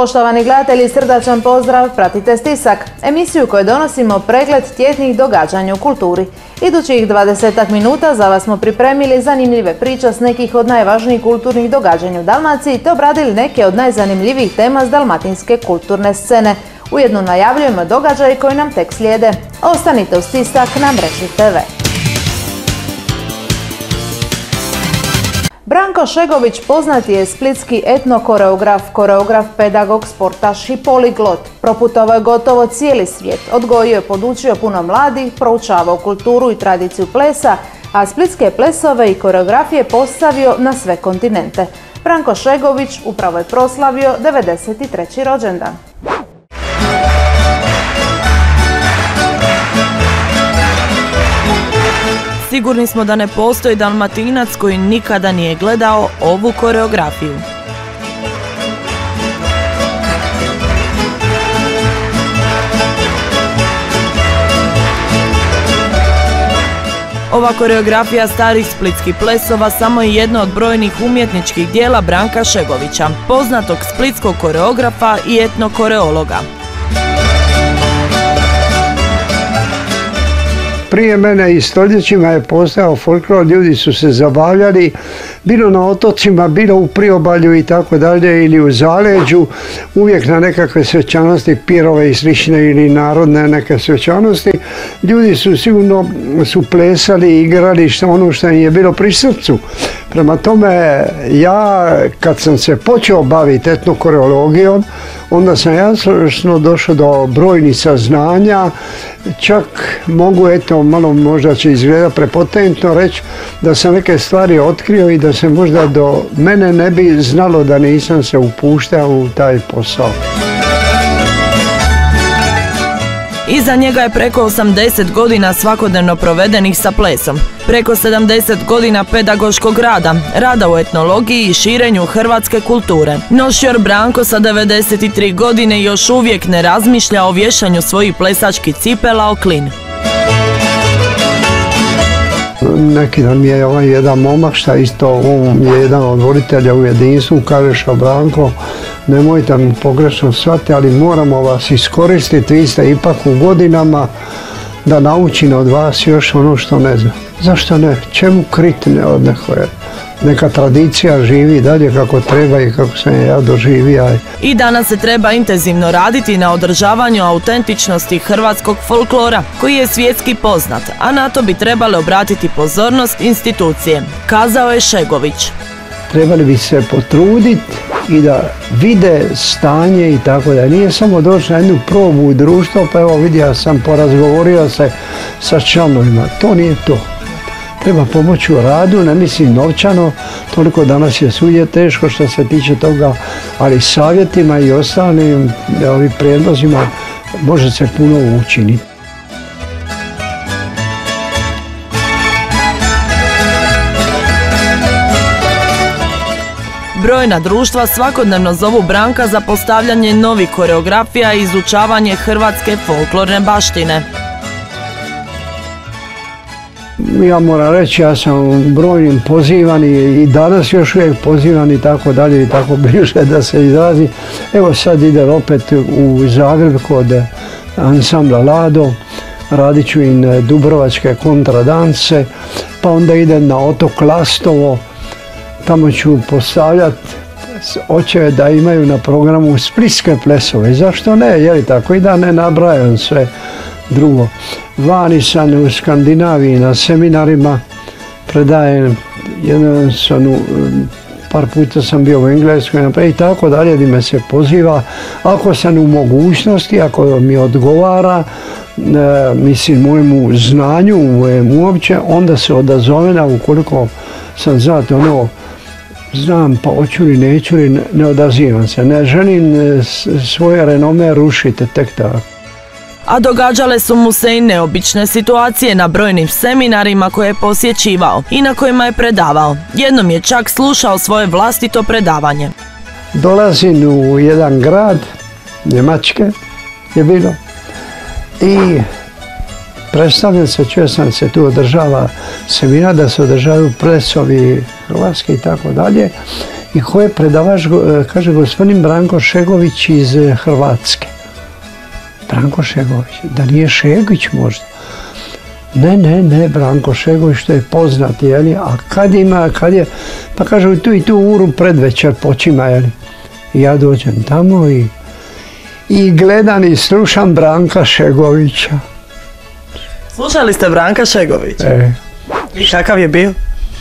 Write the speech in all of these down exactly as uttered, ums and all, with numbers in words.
Poštovani gledatelji, srdačan pozdrav, pratite Stisak, emisiju koju donosimo pregled tjednih događanja u kulturi. Idućih dvadesetak minuta za vas smo pripremili zanimljive priče s nekih od najvažnijih kulturnih događanja u Dalmaciji te obradili neke od najzanimljivijih tema s dalmatinske kulturne scene. Ujedno najavljujemo događaje koji nam tek slijede. Ostanite u Stisak na Mreži te ve. Branko Šegović poznati je splitski etnokoreograf, koreograf, pedagog, sportaš i poliglot. Proputovao je gotovo cijeli svijet, odgojio i podučio puno mladih, proučavao kulturu i tradiciju plesa, a splitske plesove i koreografije postavio na sve kontinente. Branko Šegović upravo je proslavio devedeset treći rođendan. Sigurni smo da ne postoji Dalmatinac koji nikada nije gledao ovu koreografiju. Ova koreografija starih splitskih plesova samo je jedno od brojnih umjetničkih dijela Branka Šegovića, poznatog splitskog koreografa i etnokoreologa. Prije mene i stoljećima je postojao folklor, ljudi su se zabavljali, bilo na otocima, bilo u priobalju i tako dalje, ili u zaleđu, uvijek na nekakve svečanosti, pirove i slične ili narodne neke svečanosti. Ljudi su sigurno su plesali, igrali što ono što im je bilo pri srcu. Prema tome, ja kad sam se počeo baviti etnokoreologijom, onda sam jasno došao do brojnih saznanja, čak mogu, eto, malo možda će izgledati prepotentno reći da sam neke stvari otkrio i da se možda do mene ne bi znalo da nisam se upuštao u taj posao. Iza njega je preko osamdeset godina svakodnevno provedenih sa plesom, preko sedamdeset godina pedagoškog rada, rada u etnologiji i širenju hrvatske kulture. Nošjor Branko sa devedeset tri godine još uvijek ne razmišlja o vješanju svojih plesačkih cipela o klin. Neki dan mi je ovaj jedan momak, šta isto, on je jedan od voditelja u jedinstvu, kaže Branko, nemojte mi pogrešno shvatiti, ali moramo vas iskoristiti, vi ste ipak u godinama, da naučim od vas još ono što ne znam. Zašto ne? Čemu kriti od nekoje? Neka tradicija živi dalje kako treba i kako sam ja doživio. I danas se treba intenzivno raditi na održavanju autentičnosti hrvatskog folklora, koji je svjetski poznat, a na to bi trebale obratiti pozornost institucije, kazao je Šegović. Trebali bi se potruditi i da vide stanje i tako da nije samo doći na jednu probu u društvo, pa evo vidio sam, porazgovorio se sa članovima, to nije to. Treba pomoći u radu, ne mislim novčano, toliko danas je svugdje teško što se tiče toga, ali savjetima i ostalim ovim prijedlozima može se puno učiniti. Brojna društva svakodnevno zovu Branka za postavljanje novih koreografija i izučavanje hrvatske folklorne baštine. Ja moram reći, ja sam brojnim pozivan i danas još uvijek pozivan i tako dalje i tako bliže da se izrazi. Evo sad idem opet u Zagreb kod ansambla Lado, radit ću im dubrovačke kontradanse, pa onda idem na otok Lastovo, tamo ću postavljati očeve da imaju na programu splitske plesove. Zašto ne, je li tako, i da ne nabrajam sve drugo. Vani sam u Skandinaviji na seminarima, predajem, jedan sam, par puta sam bio u Engleskoj i tako dalje, gdje me se poziva. Ako sam u mogućnosti, ako mi odgovara, e, mislim, mojemu znanju, mojemu uopće, onda se odazovena, ukoliko sam zato ono, znam pa hoću li, neću li, ne odazivam se. Ne želim svoje renome rušiti tek tako. A događale su mu se i neobične situacije na brojnim seminarima koje je posjećivao i na kojima je predavao. Jednom je čak slušao svoje vlastito predavanje. Dolazim u jedan grad, Njemačke je bilo, i predstavljam se, čuo sam se tu održava seminar, da se održavaju plesovi hrvatski i tako dalje. I ko je predavač, kaže gospodin Branko Šegović iz Hrvatske. Branko Šegović, da nije Šegić možda? Ne, ne, ne, Branko Šegović, što je poznat, jeli? A kad ima, kad je, pa kaže tu i tu uru predvečer počima, jeli? I ja dođem tamo i, i gledam i slušam Branka Šegovića. Slušali ste Branka Šegovića? E. I kakav je bio?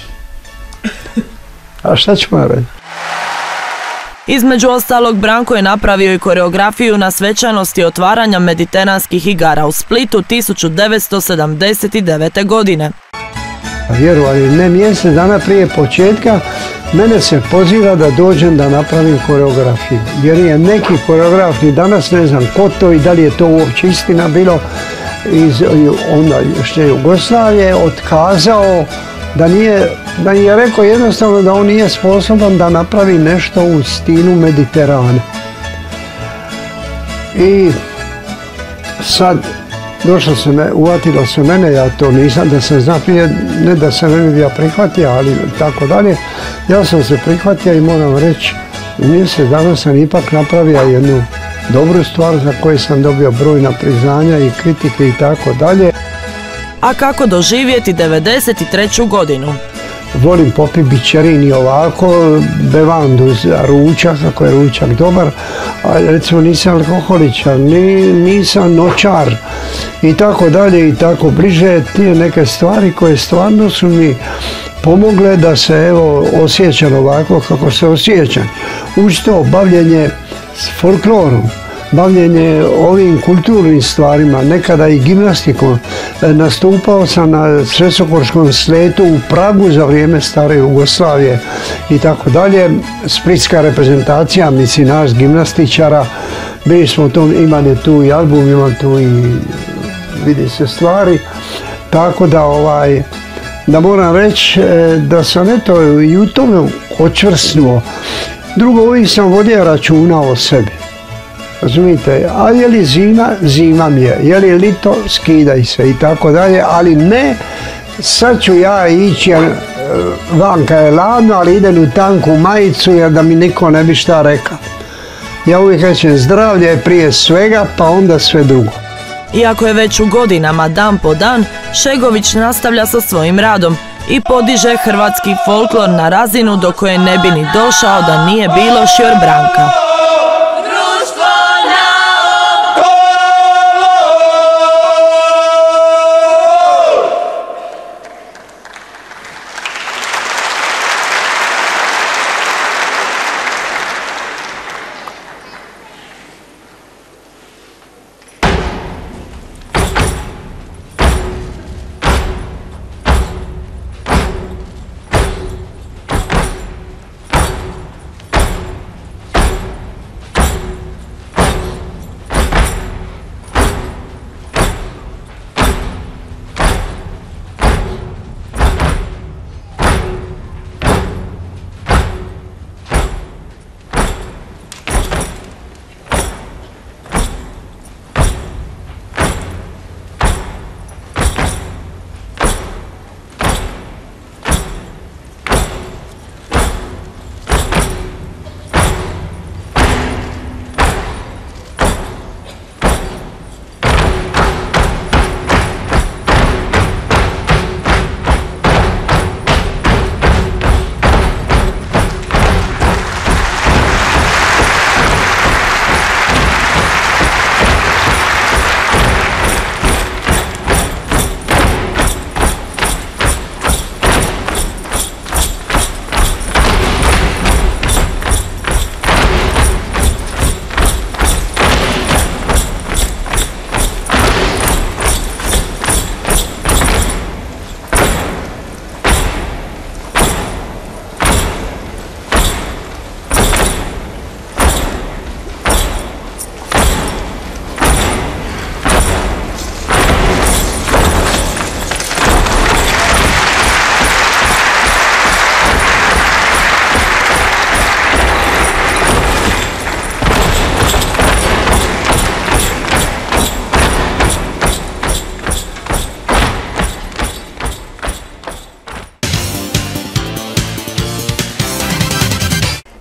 A šta ćemo reći? Između ostalog, Branko je napravio i koreografiju na svečanosti otvaranja Mediteranskih igara u Splitu tisuću devetsto sedamdeset devete. godine. Vjerovali, ne mjesec dana prije početka, mene se poziva da dođem da napravim koreografiju. Jer je neki koreograf, ni danas ne znam ko to i da li je to uopće istina bilo, iz onda što je Jugoslavije otkazao, da nije, da je rekao jednostavno da on nije sposoban da napravi nešto u stilu Mediterana. I sad došlo se me, uvatilo se mene, ja to nisam, da sam zna prije, ne da se ne bi ja prihvatio, ali tako dalje. Ja sam se prihvatio i moram reći, u mjesec dana sam ipak napravio jednu dobru stvar za koju sam dobio brojna priznanja i kritike i tako dalje. A kako doživjeti devedeset treću. godinu? Volim popiti bićerin i ovako, bevandu za ručak, ako je ručak dobar, a recimo nisam alkoholičar, ni, nisam noćar i tako dalje i tako bliže, tije neke stvari koje stvarno su mi pomogle da se evo osjećam ovako kako se osjećam. Uz to bavljenje s folklorom, bavljenje ovim kulturnim stvarima, nekada i gimnastikom. Nastupao sam na Sresokorskom sletu u Pragu za vrijeme stare Jugoslavije i tako dalje. Splitska reprezentacija, mislim nas gimnastičara, bili smo u tom, imam je tu i album, imam tu i vidi se stvari, tako da ovaj, da moram reći da sam eto i u tome očvrsnuo. Drugo, uvijek sam vodio računa o sebi. Razumite, a je li zima, zima mi je, je li lito, skidaj se i tako dalje, ali ne, sad ću ja ići, jer vanka je ladno, ali idem u tanku majicu jer da mi niko ne bi šta rekao. Ja uvijek kažem zdravlje je prije svega, pa onda sve drugo. Iako je već u godinama dan po dan, Šegović nastavlja sa svojim radom i podiže hrvatski folklor na razinu do koje ne bi ni došao da nije bilo Šjor Branka.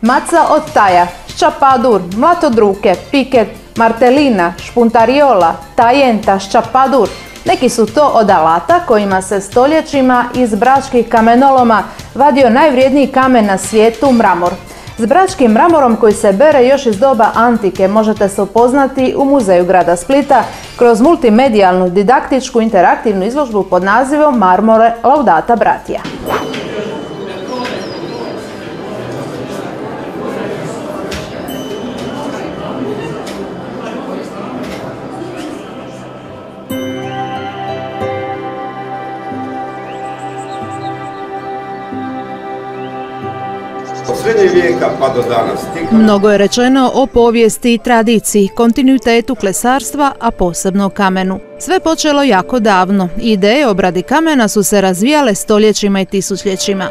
Maca od taja, ščapadur, mlatodruke, piket, martelina, špuntariola, tajenta, ščapadur. Neki su to od alata kojima se stoljećima iz bračkih kamenoloma vadio najvrijedniji kamen na svijetu, mramor. S bračkim mramorom koji se bere još iz doba antike možete se upoznati u Muzeju grada Splita kroz multimedijalnu, didaktičku, interaktivnu izložbu pod nazivom Marmore Laudata Bratija. Od srednjeg vijeka pa do danas. Mnogo je rečeno o povijesti i tradiciji, kontinuitetu klesarstva, a posebno kamenu. Sve počelo jako davno. Ideje o obradi kamena su se razvijale stoljećima i tisućljećima.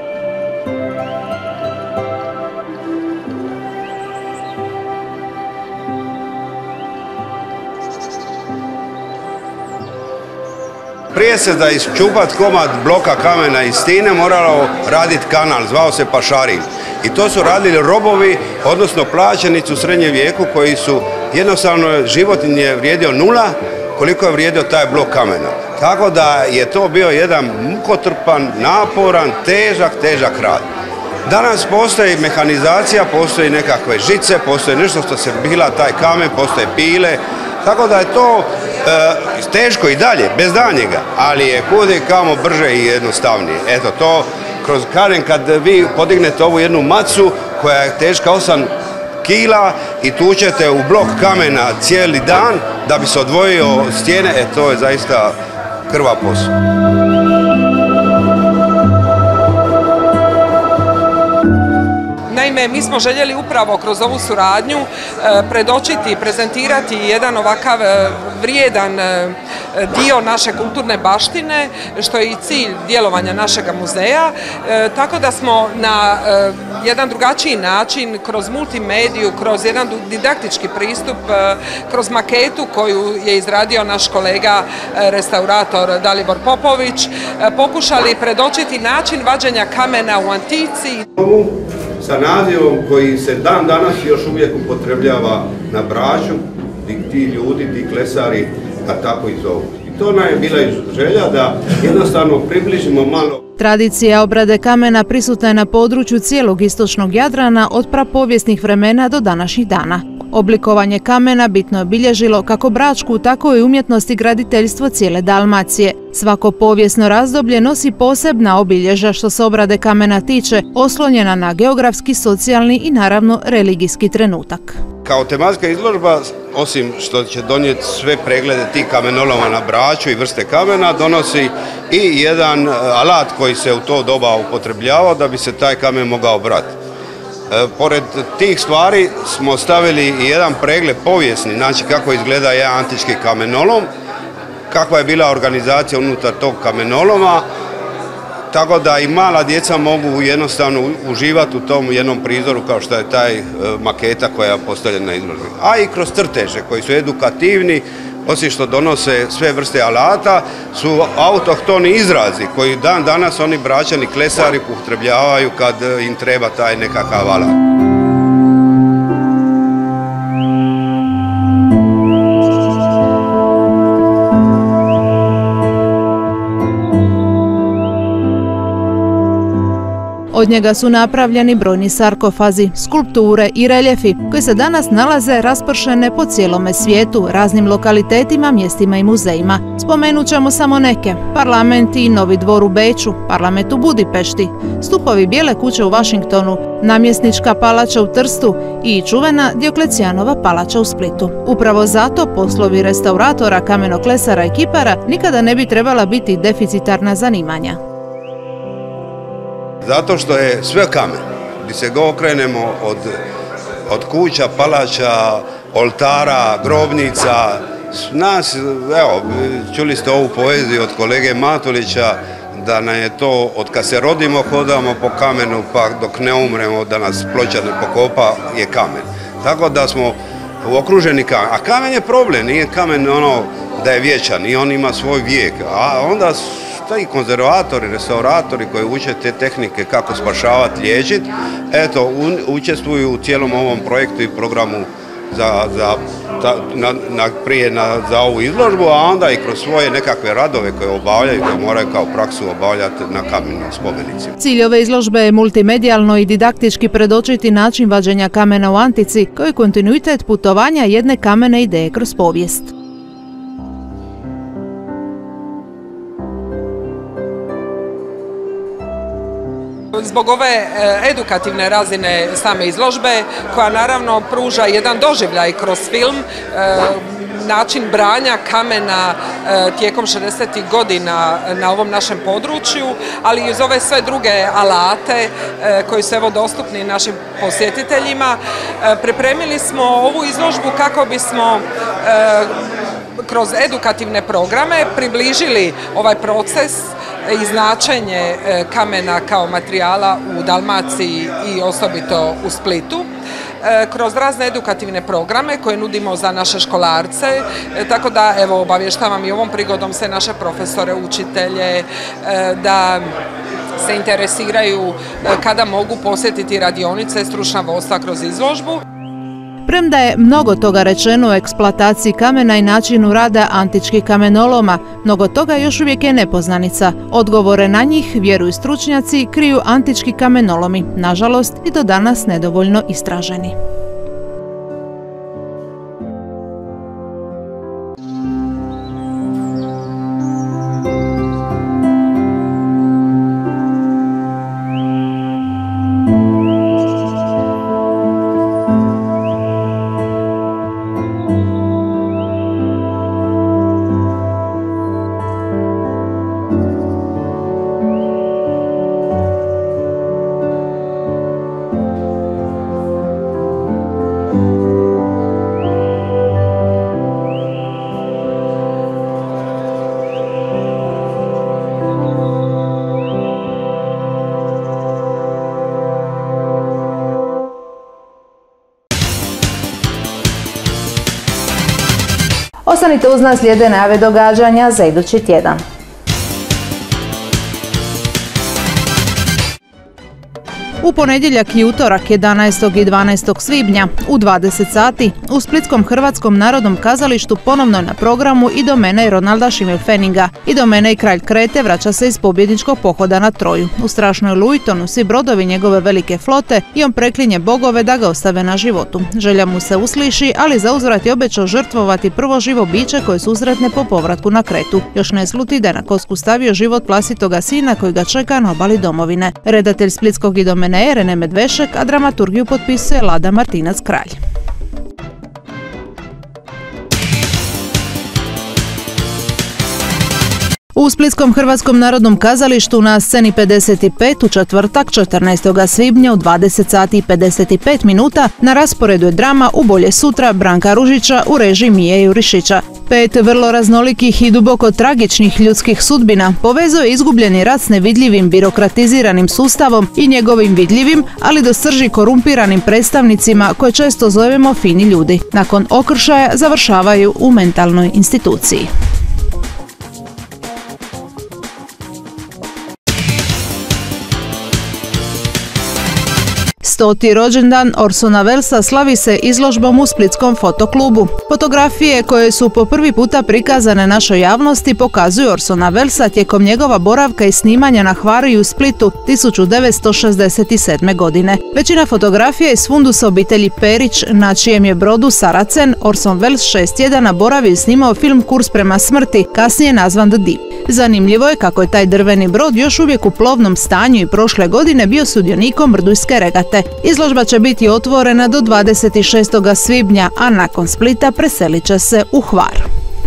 Prije se da iščupat komad bloka kamena iz stine moralo raditi kanal, zvao se pašarin. I to su radili robovi, odnosno plaćenici u srednjem vijeku koji su jednostavno, život im je vrijedio nula koliko je vrijedio taj blok kamena. Tako da je to bio jedan mukotrpan, naporan, težak, težak rad. Danas postoji mehanizacija, postoji nekakve žice, postoji nešto što se bila taj kamen, postoje pile, tako da je to e, teško i dalje, bez danjega, ali je kudi kamo brže i jednostavnije. Eto to, kroz kamen kad vi podignete ovu jednu macu koja je teška osam kila i tučete u blok kamena cijeli dan da bi se odvojio stijene, e to je zaista krvav posao. Naime, mi smo željeli upravo kroz ovu suradnju predočiti i prezentirati jedan ovakav vrijedan dio naše kulturne baštine, što je i cilj djelovanja našega muzeja, tako da smo na jedan drugačiji način, kroz multimediju, kroz jedan didaktički pristup, kroz maketu koju je izradio naš kolega restaurator Dalibor Popović, pokušali predočiti način vađenja kamena u antici. Sa nazivom koji se dan danas još uvijek upotrebljava na Braču, ti ljudi, ti klesari, a tako i zovu. I to nam je bila želja da jednostavno približimo malo. Tradicija obrade kamena prisutna je na području cijelog istočnog Jadrana od prapovijesnih vremena do današnjih dana. Oblikovanje kamena bitno je obilježilo kako bračku, tako i umjetnost i graditeljstvo cijele Dalmacije. Svako povijesno razdoblje nosi posebna obilježja što se obrade kamena tiče, oslonjena na geografski, socijalni i naravno religijski trenutak. Kao tematska izložba, osim što će donijeti sve preglede tih kamenoloma na Braču i vrste kamena, donosi i jedan alat koji se u to doba upotrebljavao da bi se taj kamen mogao brati. E, pored tih stvari smo stavili i jedan pregled povijesni, znači kako izgleda jedan antički kamenolom, kakva je bila organizacija unutar tog kamenoloma, tako da i mala djeca mogu jednostavno uživati u tom jednom prizoru kao što je taj e, maketa koja je postavljena na izložbi. A i kroz crteže koji su edukativni, osim što donose sve vrste alata, su autohtoni izrazi koji dan danas oni Bračani klesari upotrebljavaju kad im treba taj nekakav alat. Od njega su napravljeni brojni sarkofazi, skulpture i reljefi koji se danas nalaze raspršene po cijelome svijetu, raznim lokalitetima, mjestima i muzejima. Spomenut ćemo samo neke: Parlament i Novi dvor u Beču, Parlament u Budimpešti, stupovi Bijele kuće u Washingtonu, Namjesnička palača u Trstu i čuvena Dioklecijanova palača u Splitu. Upravo zato poslovi restauratora, kamenoklesara i kipara nikada ne bi trebala biti deficitarna zanimanja. Zato što je sve kamen. Gdje se go okrenemo od, od kuća, palača, oltara, grobnica, nas, evo, čuli ste ovu poeziju od kolege Matulića, da nam je to od kad se rodimo hodamo po kamenu, pa dok ne umremo da nas ploča ne pokopa je kamen. Tako da smo okruženi kamen. A kamen je problem, nije kamen ono da je vječan i on ima svoj vijek. A onda to i konzervatori, restauratori koji uče te tehnike kako spašavati, liječiti, eto, učestvuju u cijelom ovom projektu i programu za, za, na, na, prije na, za ovu izložbu, a onda i kroz svoje nekakve radove koje obavljaju, koje moraju kao praksu obavljati na kamenim spomenicima. Cilj ove izložbe je multimedijalno i didaktički predočiti način vađenja kamena u antici, koji je kontinuitet putovanja jedne kamene ideje kroz povijest. Zbog ove edukativne razine same izložbe, koja naravno pruža jedan doživljaj kroz film, način branja kamena tijekom šezdesetih godina na ovom našem području, ali i uz ove sve druge alate koji su evo dostupni našim posjetiteljima, pripremili smo ovu izložbu kako bismo kroz edukativne programe približili ovaj proces i značenje kamena kao materijala u Dalmaciji i osobito u Splitu, kroz razne edukativne programe koje nudimo za naše školarce, tako da evo obavještavam i ovom prigodom sve naše profesore, učitelje, da se interesiraju kada mogu posjetiti radionice stručna vodstva kroz izložbu. Premda je mnogo toga rečeno o eksploataciji kamena i načinu rada antičkih kamenoloma, mnogo toga još uvijek je nepoznanica. Odgovore na njih, vjeruju stručnjaci, kriju antički kamenolomi, nažalost i do danas nedovoljno istraženi. Ostanite uz nas, slijede najave događanja za idući tjedan. U ponedjeljak i utorak jedanaestog i dvanaestog svibnja u dvadeset sati u Splitskom Hrvatskom narodnom kazalištu ponovno na programu i Domene Ronalda Schimmelfenninga. I Domene i kralj Krete vraća se iz pobjedničkog pohoda na Troju. U strašnoj luji tonu svi brodovi njegove velike flote i on preklinje bogove da ga ostave na životu. Želja mu se usliši, ali zauzvrat je obećao žrtvovati prvo živo biće koje susretne po povratku na Kretu. Još ne sluti da je na kocku stavio život vlastitoga sina koji ga čeka na obali domovine. Redatelj Splitskog i Domene Rene Medvešek, a dramaturgiju potpisuje Lada Martinac-Kralj. U Splitskom Hrvatskom narodnom kazalištu na sceni pedeset pet u četvrtak četrnaestog svibnja u dvadeset sati i pedeset pet minuta na rasporedu je drama U bolje sutra Branka Ružića u režiji Mije Jurišića. Pet vrlo raznolikih i duboko tragičnih ljudskih sudbina povezuje izgubljeni rat s nevidljivim birokratiziranim sustavom i njegovim vidljivim, ali do srži korumpiranim predstavnicima koje često zovemo fini ljudi. Nakon okršaja završavaju u mentalnoj instituciji. Stoti rođendan Orsona Wellesa slavi se izložbom u Splitskom fotoklubu. Fotografije koje su po prvi puta prikazane našoj javnosti pokazuju Orsona Wellesa tijekom njegova boravka i snimanja na Hvaru i u Splitu tisuću devetsto šezdeset sedme. godine. Većina fotografija je iz fundusa obitelji Perić, na čijem je brodu Saracen Orson Welles šest tjedana boravio i snimao film Kurs prema smrti, kasnije nazvan The Deep. Zanimljivo je kako je taj drveni brod još uvijek u plovnom stanju i prošle godine bio sudionikom Mrdujske regate. Izložba će biti otvorena do dvadeset šestog svibnja, a nakon Splita preselit će se u Hvar.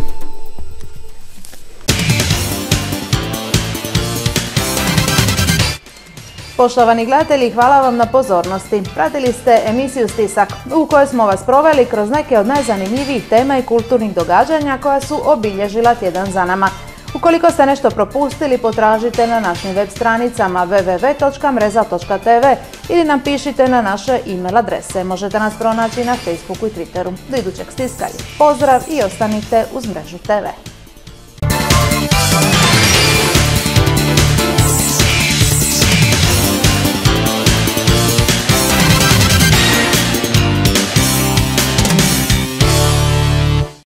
Poštovani gledatelji, hvala vam na pozornosti. Pratili ste emisiju Stisak, u kojoj smo vas proveli kroz neke od najzanimljivijih tema i kulturnih događanja koja su obilježila tjedan za nama. Ukoliko ste nešto propustili, potražite na našim web stranicama w w w točka mreza točka t v ili nam pišite na naše e-mail adrese. Možete nas pronaći na Facebooku i Twitteru. Do idućeg stiska, pozdrav i ostanite uz Mrežu te ve.